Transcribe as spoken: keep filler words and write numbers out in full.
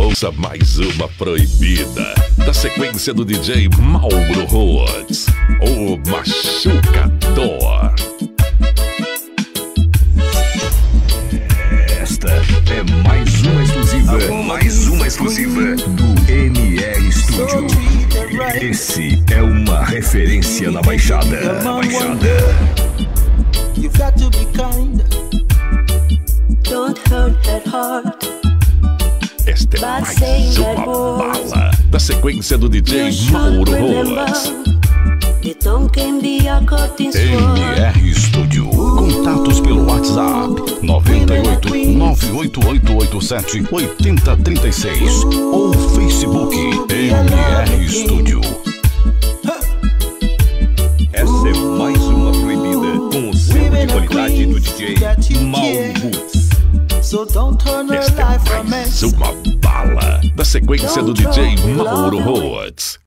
Ouça mais uma proibida da sequência do D J Mauro Rhodes, o Machucador. Esta é mais uma exclusiva, mais uma exclusiva do M R Studio. Esse é uma referência na Baixada. Na Baixada. You got to be kind. Don't hurt that heart. Esta é mais uma bala da sequência do D J Mauro Rhodes. M R Studio. Contatos pelo WhatsApp nove oito nove oito oito oito sete oito zero três seis ou Facebook M R Studio. Essa é mais uma proibida com o selo de qualidade do D J Mauro Rhodes. Esta é mais uma bala da sequência do D J Mauro Rhodes.